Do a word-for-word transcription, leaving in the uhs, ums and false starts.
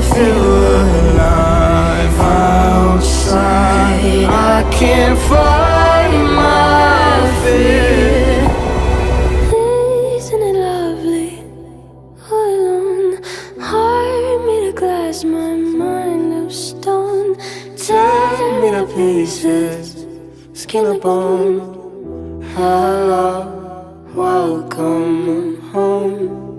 feel alive outside. I can't fight my fear. Isn't it lovely? All alone, heart made of glass, my mind of stone. Tear me to pieces, skin and bone. Hello, welcome home.